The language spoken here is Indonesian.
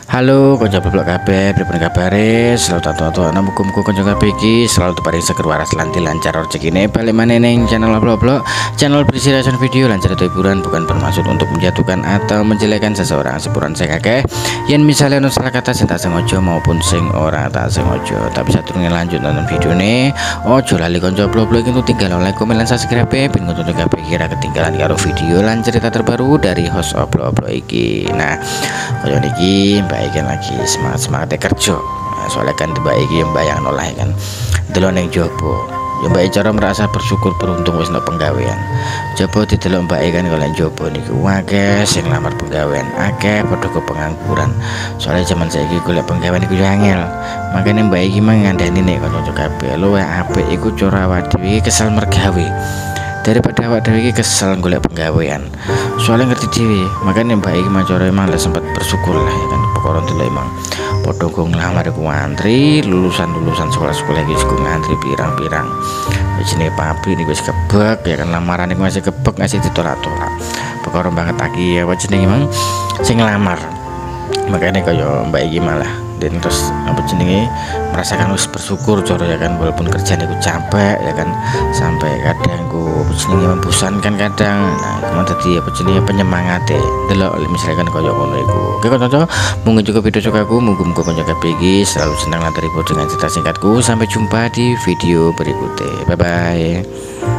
Halo konco blog kabeh, pripun kabare? Selalu tato ana muga-muga konco kabeh iki selalu diparingi seger waras lan lancar rezekine. Balik maneh ning channel blog, channel berisi reaction video lan cerita hiburan, bukan bermaksud untuk menjatuhkan atau menjelekkan seseorang. Sepuran saya kakek yen misalnya ono salah kata sing tak sengaja maupun sing ora tak sengaja. Tapi sadurunge lanjut nonton videone, ojo lali konco blog itu tinggal like, komen lan subscribe ben konco kabeh kira ketinggalan karo video lan cerita terbaru dari host blog iki. Nah, koyo niki baikkan lagi semangat kerja. Nah, soalnya kan tiba iki bayang noleh kan delok ning jopo ya mbak cara merasa bersyukur beruntung wis no penggawean coba didelok mbak kan kalau jopo niku akeh sing lamar penggawean akeh padha ke pengangguran soalnya zaman saiki golek penggawean iku yo angel makanya mbak iki mangandani nek kanca kabeh luwih apik iku cara awak dhewe kesel mergawe daripada awak dhewe iki kesel golek penggawean soalnya ngerti dhewe makanya mbak iki macara emang lah sempat bersyukur lah ya kan perkara delok emang padha go nglamar iku antri lulusan sekolah-sekolah iki iku ngantri pirang-pirang jenenge pabrik niku wis kebek ya kan lamaran iku masih kebek ngasih ditolak-tolak perkara banget lagi ya jenenge emang sing nglamar makanya kaya mbak iki malah dan terus apa jenenge merasakan wis bersyukur cara ya kan walaupun kerjaan itu capek ya kan sampai kadang ku jenenge membosankan kadang nah kemudian dadi apa jenenge penyemangat delok misalkan kaya ngono iku oke kanca mungkin juga video sukaku muga-muga kanca kabeh iki selalu senang lan terhibur dengan cerita singkatku sampai jumpa di video berikutnya bye bye.